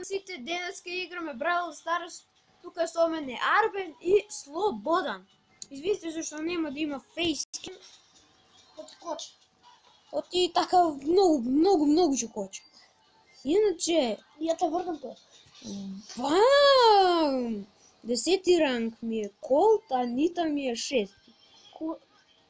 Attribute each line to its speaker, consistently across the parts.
Speaker 1: Сите денеска играме Бравл Старс. Тука со мене Арбен и Слободан. Извинете зашто нема да има фейским.
Speaker 2: Оти коче.
Speaker 1: Оти така многу ќе коче. Иначе...
Speaker 2: Ја те врдам тоа.
Speaker 1: Бам! 10 ранг ми е Колт, а Нита ми е 6.
Speaker 2: Колт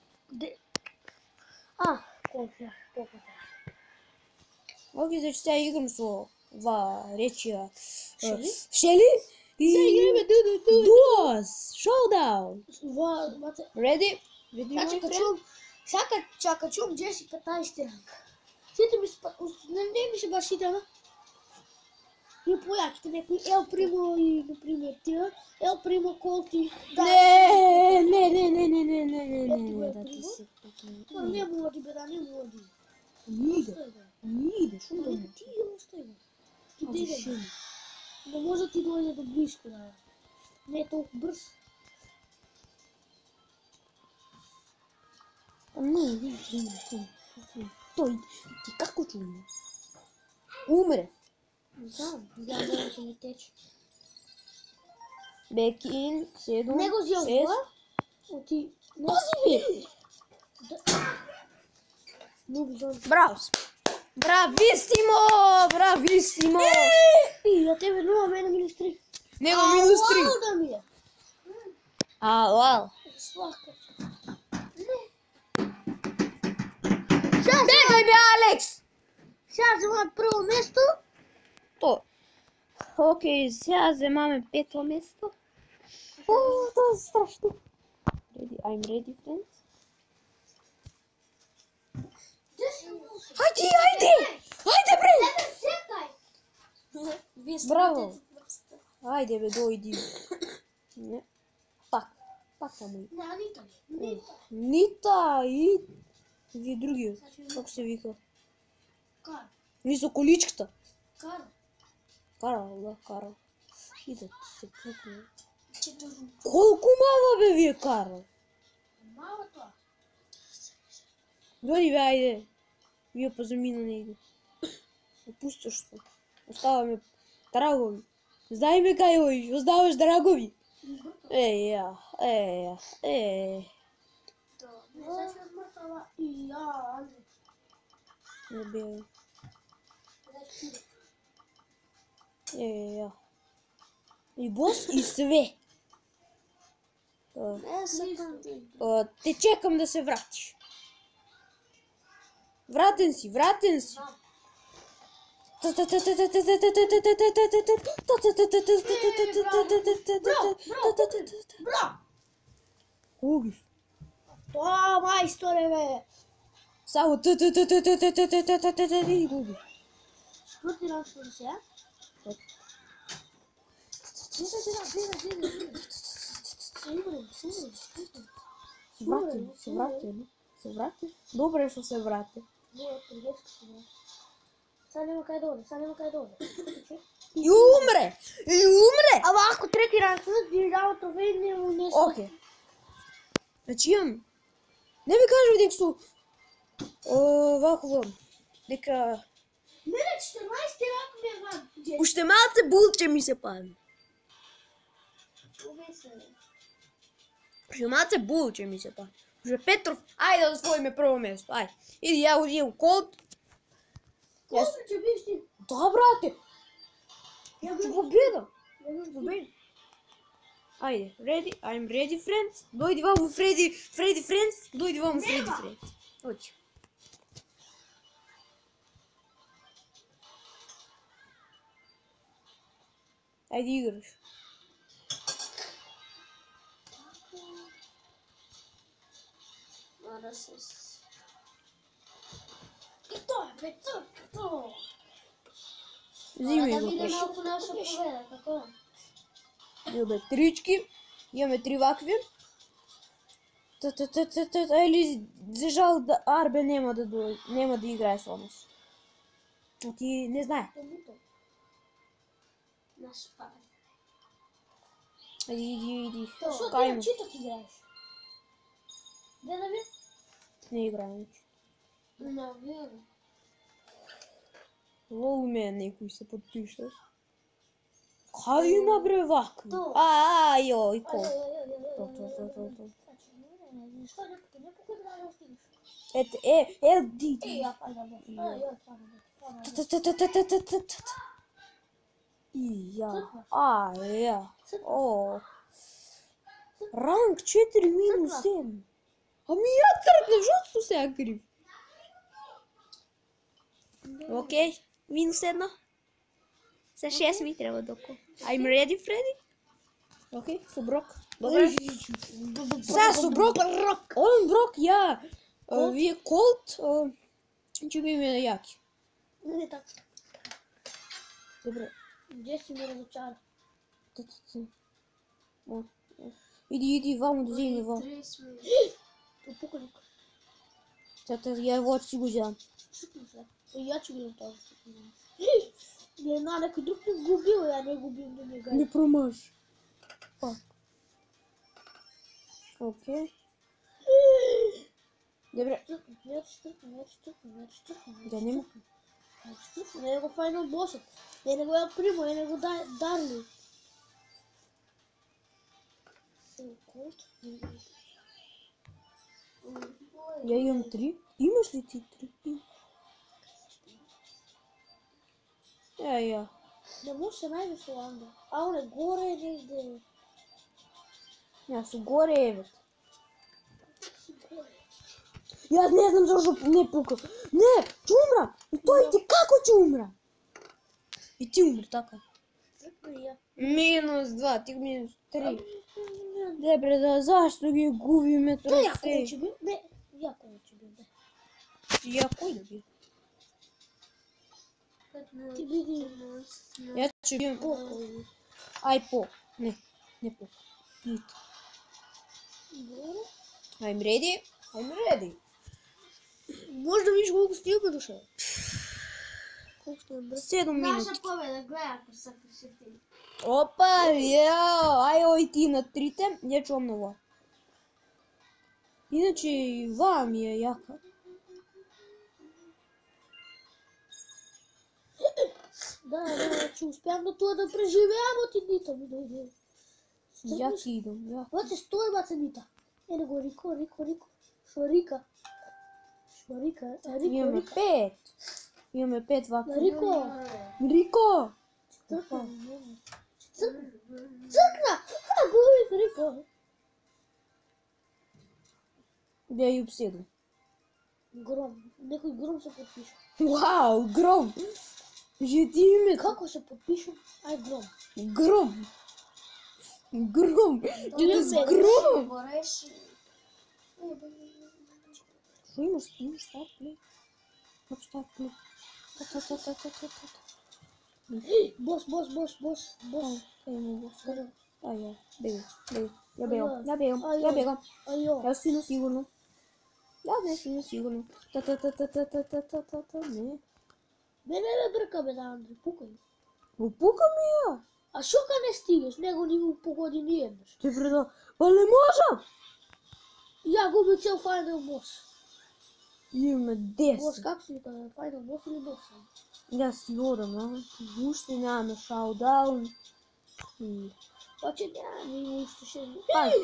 Speaker 2: ја, толку тоа.
Speaker 1: Оги значи сега играм со ова речија.
Speaker 2: Шели?
Speaker 1: Сега играме Дуос! Шоудаун! Ready?
Speaker 2: Значи сега качувам Джесика 15 ранг. Сите ми не ми се баш сите, ама и појаките некои Ел Примо и, например, тие, Ел Примо, Колти.
Speaker 1: Не,
Speaker 2: Не моди, беда, не моди.
Speaker 1: Не иде, шо да не?
Speaker 2: Ти остай го. Ти деде. Не може ти дојде до близко, да. Не е толку брз.
Speaker 1: Не, тој, ти како ќе умре? Умре.
Speaker 2: Знам, ја мора да ми тече.
Speaker 1: Бекин, 7,
Speaker 2: Не го зјел
Speaker 1: 6.
Speaker 2: това. Оти...
Speaker 1: Пази ми!
Speaker 2: Много зон.
Speaker 1: Браус! Брависимо! Брависимо!
Speaker 2: И на тебе 0, мене -3.
Speaker 1: Него -3.
Speaker 2: Ау да ми е.
Speaker 1: Ау.
Speaker 2: Свака.
Speaker 1: Бегај бе, Алекс!
Speaker 2: Сега вземам прво место.
Speaker 1: То. Окей, сега земаме пето место. О, тоа е страшно. I'm ready, friends. Ајде, бре! Браво! Ајде бе, дојди. Не. Пак таму. Нита и ви другиот. Како се вика?
Speaker 2: Кар.
Speaker 1: Ви со количката.
Speaker 2: Кар.
Speaker 1: Карал. Иде се пукне. Колку мала бе ви е Карал?
Speaker 2: Мало тоа.
Speaker 1: Дојди бе, ајде. Вие па замина не иде. Опустошно. Оставаме драгови. Знај ме кај оиш, оставаш драгови. Еја.
Speaker 2: Не се смртала и ја, Андре.
Speaker 1: Не бе. Еја. И бос и све.
Speaker 2: Не сакам.
Speaker 1: Те чекам да се вратиш. Вратен си.
Speaker 2: Бро!
Speaker 1: Убив.
Speaker 2: Тоа мајсторе бе.
Speaker 1: Само и убив.
Speaker 2: Четврти ранг сме до сега.
Speaker 1: Се врати. Добре што се врати.
Speaker 2: Сега нема кај да оде.
Speaker 1: И умре!
Speaker 2: Ама ако трети ранг сме, ти дава трофеј, нема нешто.
Speaker 1: Окей. Значи имам... Не ми кажа дека су... Ваково... Дека...
Speaker 2: Мене 14 ранг ми е ван.
Speaker 1: Уште малце булче ми се падне. Уште малце булче ми се падне. Уште Петров, ајде да освоиме прво место, ајде. Иди, ја одијам Колт.
Speaker 2: Колко ќе биш ти?
Speaker 1: Да, брате.
Speaker 2: Ја
Speaker 1: Победа. Ајде, ready, I'm ready, friends. Дојди ваму, Фреди, friends. Дојди ваму, Фреди, friends. Оти. Ајде играш.
Speaker 2: Мора се... И тоа е, бе, тоа.
Speaker 1: Зими
Speaker 2: Да
Speaker 1: го
Speaker 2: видим
Speaker 1: пеш.
Speaker 2: малку наша победа, како е?
Speaker 1: Имаме трички, имаме 3 вакви. Или за жал да Арбе нема да играе со нас. Ти не знае.
Speaker 2: Наш пар.
Speaker 1: Иди.
Speaker 2: Што
Speaker 1: Кај
Speaker 2: ти читок играеш? Де да ви?
Speaker 1: Не играем.
Speaker 2: Навијам.
Speaker 1: Лол ме некој се подпишаш. Kaj ima bre ovakvi?
Speaker 2: To.
Speaker 1: Joj, ko? To.
Speaker 2: Što ne pukaj da ne ostigneš.
Speaker 1: Di.
Speaker 2: Ja, ajde,
Speaker 1: Rank 4 minus 7. A mi ja crknem, što su se ja kriv? Okej, minus 1. Sa 6 mi treba doko. I'm ready, Freddy? Okej, su brok. Dobro. Sad su brok. On brok, ja. Vi je Colt. Če bi me jaki.
Speaker 2: Ne tako.
Speaker 1: Dobro.
Speaker 2: Gdje si me razočara?
Speaker 1: Idi, vamo do zemlje, vamo.
Speaker 2: To pukoliko.
Speaker 1: Ja voć si guđam.
Speaker 2: Crknu se. Ja ću gledam to. Neko drug ne gubio, ja ne gubim do njega.
Speaker 1: Ne promaš. Pa. Okej. Dobro. Da nema.
Speaker 2: Ne nego final bossat. Ne nego El Primo, ne nego Darli.
Speaker 1: Ja imam 3. Imaš li ti 3? Ja.
Speaker 2: Ne može se najviše onda. A one gore negdje.
Speaker 1: Ja su gore, evet. Ja ne znam zašto ne pukao. Ne, ću umra. I to i ti kako ću umra? I ti umri, tako.
Speaker 2: Ja.
Speaker 1: Minus 2, ti minus 3. Dobre, da zašto gi gubi me
Speaker 2: To ja
Speaker 1: trofej?
Speaker 2: koji će bio? Ne, ja koji će bio, ne.
Speaker 1: Ja koji da bi?
Speaker 2: Ti vidi.
Speaker 1: Ja ću bio
Speaker 2: Pokoji.
Speaker 1: Aj po. Ne po. Niti.
Speaker 2: Dobro.
Speaker 1: I'm ready.
Speaker 2: Možda vidiš koliko si ti opet došao. Koliko ste brzo?
Speaker 1: 7 minut.
Speaker 2: Naša pobjeda, gledaj ako sad se ti.
Speaker 1: Opa, jao, aj oj ti na trite, ja ću vam na ovo. Inače, vam je jaka.
Speaker 2: Da, ću uspijem do to da preživljamo ti Nita mi dojde.
Speaker 1: Ja ti idem, ja.
Speaker 2: Hoće stoj baca Nita. Nego Riko. Šorika.
Speaker 1: Imamo 5. Imamo 5 vaka.
Speaker 2: Riko. Crkna! Ha, govorim Riko.
Speaker 1: Gdje je Jupsedu?
Speaker 2: Grom. Nekoj Grom se potpiše.
Speaker 1: Wow, Grom. Že ti ime?
Speaker 2: Kako se potpišu? Aj Grom.
Speaker 1: Grom. Ide s Gromom. Što imaš start play? Kako start play?
Speaker 2: Boss.
Speaker 1: Kaj ima boss? Aj ja, ja bjegam.
Speaker 2: Ajo.
Speaker 1: Ja si sigurno. Ne.
Speaker 2: Ne brka me da Andrej, pukaj.
Speaker 1: Upuka mi ja.
Speaker 2: A što kad ne stigneš, nego ni u pogodi ni jedneš?
Speaker 1: Ti predo, pa ne možem.
Speaker 2: Ja gubim cijel final boss.
Speaker 1: Ima
Speaker 2: Boss,
Speaker 1: 10.
Speaker 2: kako si kada final boss ili boss?
Speaker 1: Ja si odam, ja. Uštenja me showdown.
Speaker 2: Hoće ja mi ušte še.
Speaker 1: Pazi.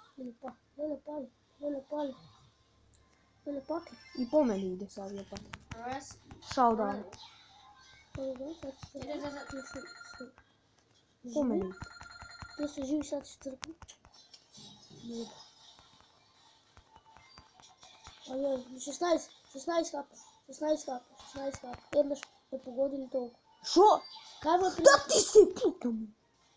Speaker 2: Lele pali.
Speaker 1: I po meni ide sad lijepa. Showdown. Po meni ide.
Speaker 2: Gdje se živi sad će crknu? Ajoj, 16 kapa. Jednaš ne pogodili toliko.
Speaker 1: Šo?
Speaker 2: Kaj moj
Speaker 1: Da ti se pukam.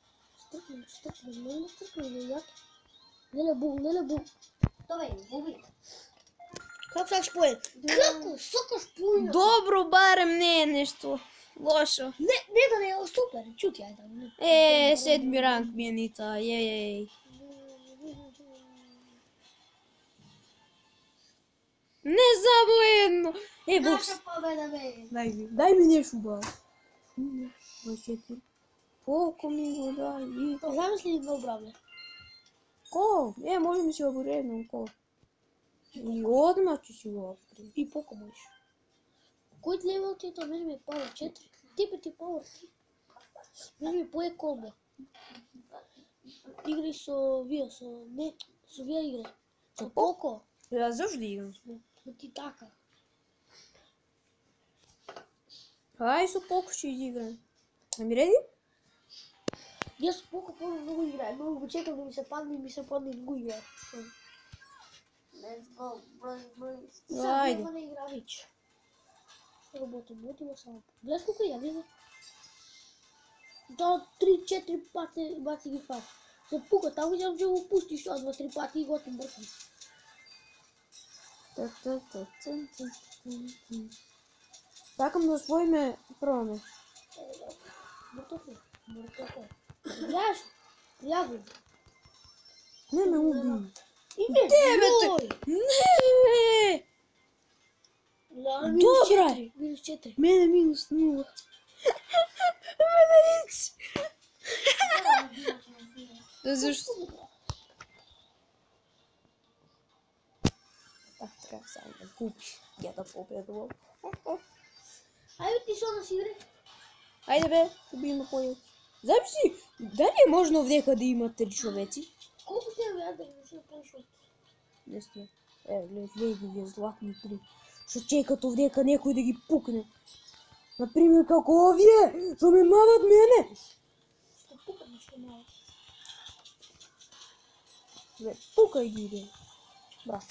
Speaker 2: Strknem, jak? Lele bum.
Speaker 3: Давай, губи.
Speaker 2: Kako sad špojen? Kako? Soko špojen?
Speaker 1: Dobro, barem ne nešto lošo.
Speaker 2: Ne da ne, super, čuti, ajde.
Speaker 1: 7. rank mi je Nita, jej. Ne samo jedno. Boks.
Speaker 3: Наша победа, бе.
Speaker 1: Daj mi nešto ba. 24. Koliko mi go daj?
Speaker 2: Zamisli dva upravlja.
Speaker 1: Ko? Može mi se oboredno, ko? I odmah ću si go otkriti.
Speaker 2: I poko možeš. Koji level ti je to? Meni mi je power 4. Tipe ti power 3. ми пое комбо. Игри со вие, со вие игре. Со Поко.
Speaker 1: Ja завжди играм.
Speaker 2: Но ти така.
Speaker 1: Ай, со Поко ще изиграем. Ами реди?
Speaker 2: Јас со Поко много играем. Много го чекам да ми се падне и го играем.
Speaker 3: Let's go, boys.
Speaker 2: И сега
Speaker 1: Ајде.
Speaker 2: няма да игра вече. Работим само. Гледаш колко я видя? Да, 3-4 пати баци ги фати. За Пука, там видям, че го пустиш това 2-3 пати и готов бъркам.
Speaker 1: Сакам да освоиме прво место.
Speaker 2: Готов ли? Готов е. Играеш? Приятно.
Speaker 1: Не ме уби.
Speaker 2: Име,
Speaker 1: Тебе,
Speaker 2: йой!
Speaker 1: Не! Добре.
Speaker 2: Минус 4.
Speaker 1: Мене минус 0. Мене Икс. Защо? Така, само да купиш. Я да победувам.
Speaker 2: Айде ти со да си игре.
Speaker 1: Айде бе, убиме појот. Замисли, дали е можно овдека да има 3 човеци?
Speaker 2: Колко сте бе, да не се пошот?
Speaker 1: Не сте. Гледай ги златни 3. Што чекат овдека некој да ги пукне. Например, како овие, што ме мават мене.
Speaker 2: Што пукат нешто мало.
Speaker 1: Бе, пукај ги, бе. Браво.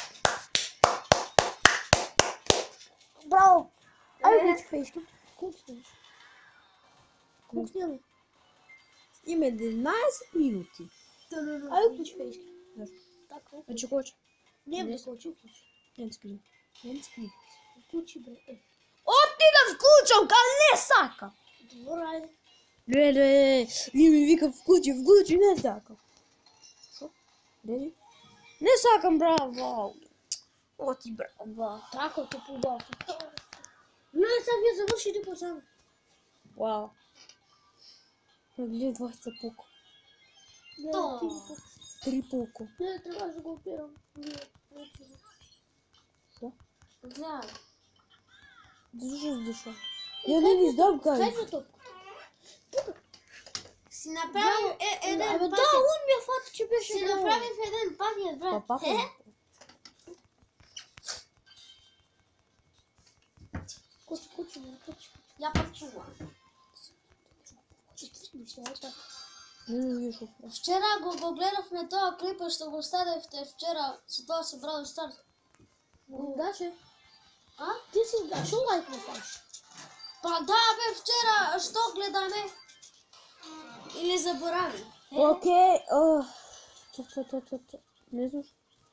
Speaker 2: Браво! Айде
Speaker 1: Е.
Speaker 2: вече фейски. Колко сте? Колко сте?
Speaker 1: Има 11 минути.
Speaker 2: Айде уключи фейски.
Speaker 1: Зашто?
Speaker 2: Така,
Speaker 1: Значи кој?
Speaker 2: не бе, уключи.
Speaker 1: Не скри. Не скри.
Speaker 2: Уключи бре.
Speaker 1: Оти да вклучам, кај не сакам.
Speaker 2: Добро, айде.
Speaker 1: Леле, ние ми вика вклучи, не сакам. Шо? Леле? Не сакам, браво. Оти, браво.
Speaker 2: Така, то побавно. Гледай, сега вие завършите по само.
Speaker 1: Вау. Гледай, 20 пуко.
Speaker 2: Гледай, ти го
Speaker 1: 3 пуко.
Speaker 2: Гледай, трябваше да го опирам.
Speaker 3: Гледай.
Speaker 1: Защо защо? Я не ви знам
Speaker 2: Дай
Speaker 1: кай.
Speaker 2: ми топка.
Speaker 3: Си направим един
Speaker 2: Абе, да,
Speaker 3: пакет.
Speaker 2: он ми е факт, че беше
Speaker 3: Си
Speaker 2: много.
Speaker 3: направим един пакет, брат.
Speaker 1: Папа.
Speaker 2: Кучи, ме кучи.
Speaker 3: Я пак чувам.
Speaker 1: Не виж какво.
Speaker 3: Вчера го гледахме този клип, ще го оставихте вчера, с това се Бравл Старс.
Speaker 2: Даше,
Speaker 3: А?
Speaker 2: ти си защо лайк не правиш?
Speaker 3: Па да, бе, вчера, що гледаме? Или заборави?
Speaker 1: Окей. Не знам.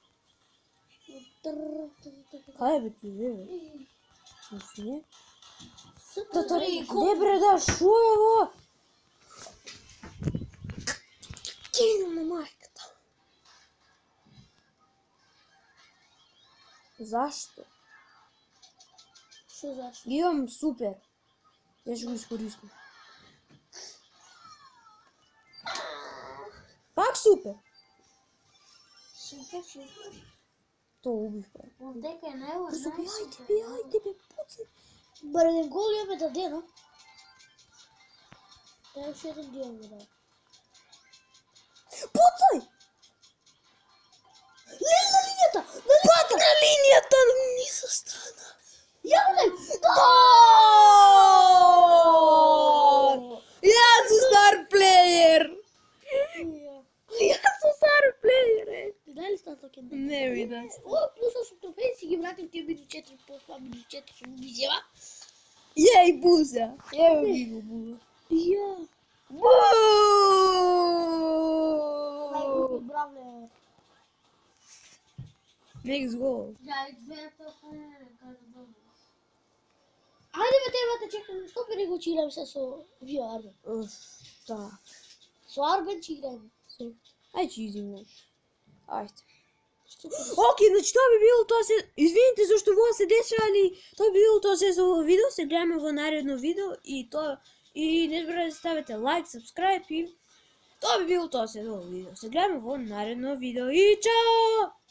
Speaker 1: Кай бе ти бе? Не. Не бре, да, шо е во? Кино на майката. Защо?
Speaker 2: Що защо?
Speaker 1: Имам супер. Я ще го изкористим. Пак супер.
Speaker 3: Супер.
Speaker 1: То убих, бе.
Speaker 3: Отдека е най-лъжна.
Speaker 1: Айде бе, пуцай.
Speaker 2: Бараден гол имаме да даде, но? Дай още един дел ми дай.
Speaker 1: Пуцай!
Speaker 2: На линията!
Speaker 1: Пак на линията ни се стана.
Speaker 2: Явно!
Speaker 1: Я съм стар плеер! Я съм стар плеер,
Speaker 2: Дай ли стана токен?
Speaker 1: Не ми да.
Speaker 2: О, плюса с трофеи си ги вратим тия минус 4, по-това минус 4 ще му ги взема.
Speaker 1: Ей, бузя! Ей, го бузя.
Speaker 2: Я.
Speaker 1: Бу!
Speaker 2: Бравле.
Speaker 1: Next go.
Speaker 3: Да, и двете кажа
Speaker 2: Айде бе, те чекам, що ли го че играем сега со вие, Арбен?
Speaker 1: Да.
Speaker 2: Со Арбен че играем.
Speaker 1: Ай, че изимам. Айде. Окей, значи това би било това се... Извините защо това се деша, али това би било това се за видео. Се гледаме в наредно видео и това... И не забравяйте да ставите лайк, subscribe и... Това би било това се за видео. Се гледаме в наредно видео и чао!